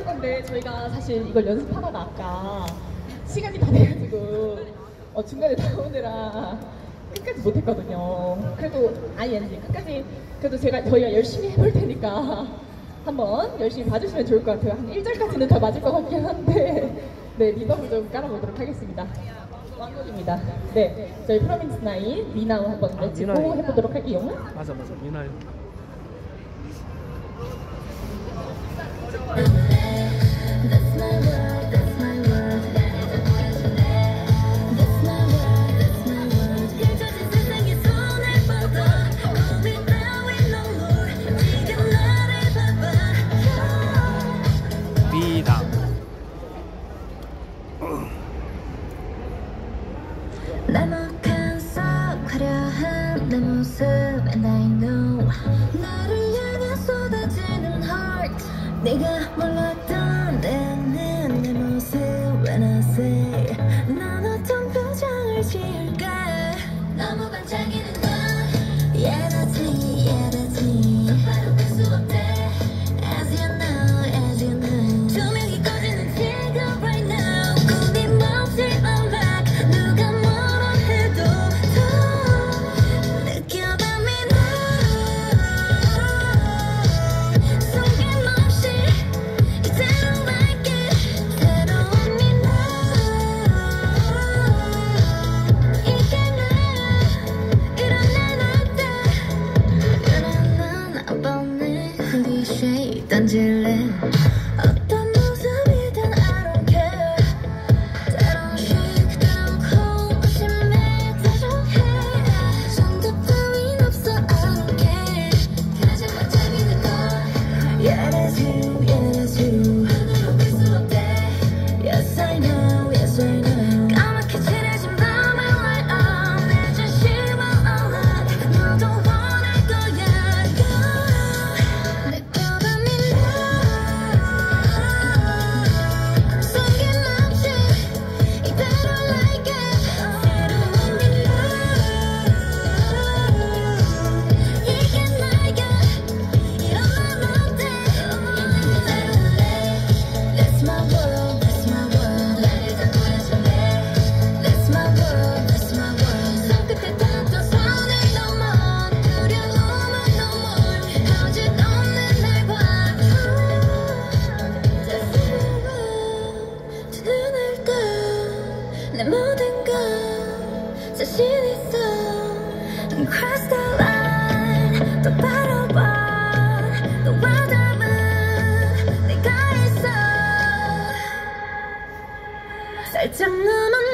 건데 저희가 사실 이걸 연습하다가 아까 시간이 다 돼가지고 중간에 나오느라 끝까지 못했거든요. 그래도 ING 끝까지 그래도 저희가 열심히 해볼 테니까 한번 열심히 봐주시면 좋을 것 같아요. 한 1절까지는 다 맞을 것 같긴 한데 네, 리버브 좀 깔아보도록 하겠습니다. 왕곡입니다. 네, 저희 프로민스 나인 미나우 한번 외치고 해보도록 할게요. 맞아 미나우. 미나. 날먹한 속 화려한 내 모습 and I know 나를 향해 쏟아지는 heart 네가 몰랐던 내 모습 when I say 난 어떤 표정을 지을까 너무 반짝이는 건 yeah that's me 바로 볼 수 없대 as you know 조명이 꺼지는 지금 right now 끊임없이 unlock 누가 뭐라 해도 더 느껴봐 me now 숨김없이 이대로 like it 새로운 me now 이게 나 이런 난 어때 이런 난 아빠네 클리셰 던질래 어떤 모습이든 I don't care 때론 chic 때론 cool 의심해 다정해 손톱 따윈 없어 I don't care 가장 반짝이는 건 yeah that's you 눈으로 볼 수 없대 yes I know 까맣게 칠해진 밤에 light up 내 자신을 unlock 너도 원할 거야 느껴봐 me now 숨김없이 이대로 like it 새로운 me now 이게 나야 이런 난 어때 That's my world 나를 다 보여줄래 That's my world 손끝에 닿던 선을 넘어 두려움은 눈물 거짓 없는 날 봐 두 눈을 떠 내 모든 건 자신 있어 Cross the line 똑바로 봐 너와 닮은 내가 있어 살짝 눈은